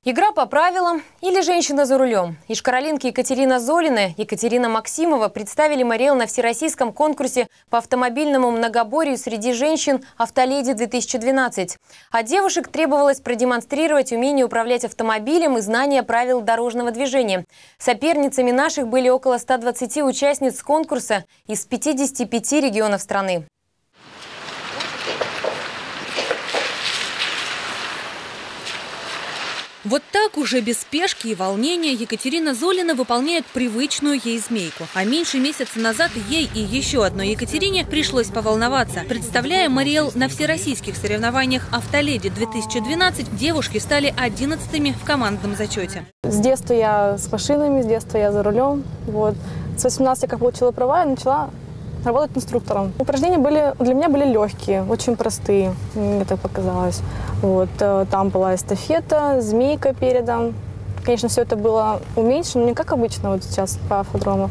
Игра по правилам или женщина за рулем. Ишкаролинки Екатерина Золина и Екатерина Максимова представили Мариэл на всероссийском конкурсе по автомобильному многоборью среди женщин «Автоледи-2012». От девушек требовалось продемонстрировать умение управлять автомобилем и знание правил дорожного движения. Соперницами наших были около 120 участниц конкурса из 55 регионов страны. Вот так уже без спешки и волнения Екатерина Золина выполняет привычную ей змейку. А меньше месяца назад ей и еще одной Екатерине пришлось поволноваться. Представляя Мариэл на всероссийских соревнованиях «Автоледи-2012», девушки стали 11-ми в командном зачете. С детства я с машинами, с детства я за рулем. Вот. С 18 я как получила права, я начала работать инструктором. Упражнения для меня были легкие, очень простые, мне так показалось. Вот, там была эстафета, змейка передом. Конечно, все это было уменьшено, не как обычно вот сейчас по автодрому.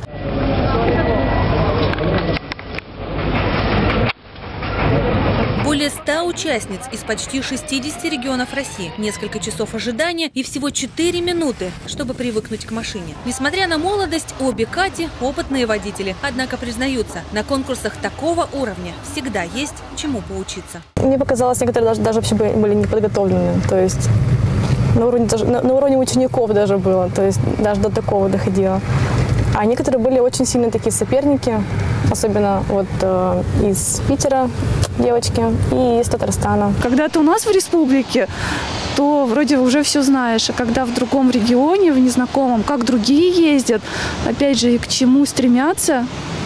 Более 100 участниц из почти 60 регионов России, несколько часов ожидания и всего 4 минуты, чтобы привыкнуть к машине. Несмотря на молодость, обе Кати – опытные водители. Однако признаются, на конкурсах такого уровня всегда есть чему поучиться. Мне показалось, некоторые даже вообще были неподготовлены. То есть на уровне учеников даже было, то есть даже до такого доходило. А некоторые были очень сильные такие соперники, особенно вот из Питера девочки и из Татарстана. Когда ты у нас в республике, то вроде уже все знаешь, а когда в другом регионе, в незнакомом, как другие ездят, опять же, и к чему стремятся,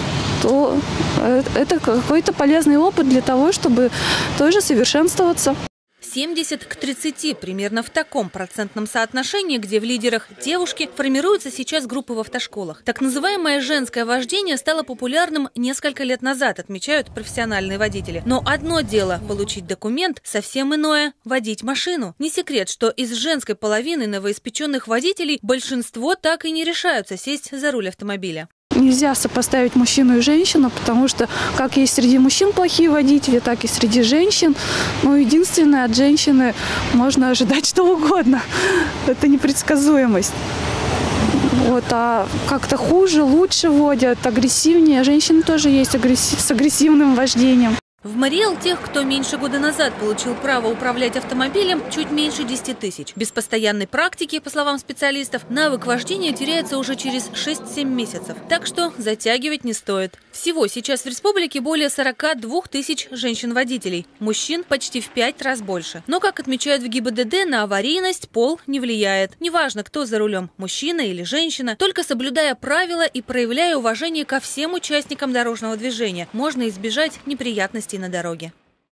то это какой-то полезный опыт для того, чтобы тоже совершенствоваться. 70 к 30, примерно в таком процентном соотношении, где в лидерах девушки, формируются сейчас группы в автошколах. Так называемое женское вождение стало популярным несколько лет назад, отмечают профессиональные водители. Но одно дело получить документ, совсем иное – водить машину. Не секрет, что из женской половины новоиспеченных водителей большинство так и не решаются сесть за руль автомобиля. Нельзя сопоставить мужчину и женщину, потому что как есть среди мужчин плохие водители, так и среди женщин. Но единственное, от женщины можно ожидать что угодно. Это непредсказуемость. Вот, а как-то хуже, лучше водят, агрессивнее. Женщины тоже есть с агрессивным вождением. В Мариэл тех, кто меньше года назад получил право управлять автомобилем, чуть меньше 10 тысяч. Без постоянной практики, по словам специалистов, навык вождения теряется уже через 6-7 месяцев. Так что затягивать не стоит. Всего сейчас в республике более 42 тысяч женщин-водителей. Мужчин почти в 5 раз больше. Но, как отмечают в ГИБДД, на аварийность пол не влияет. Неважно, кто за рулем, мужчина или женщина, только соблюдая правила и проявляя уважение ко всем участникам дорожного движения, можно избежать неприятностей на дороге.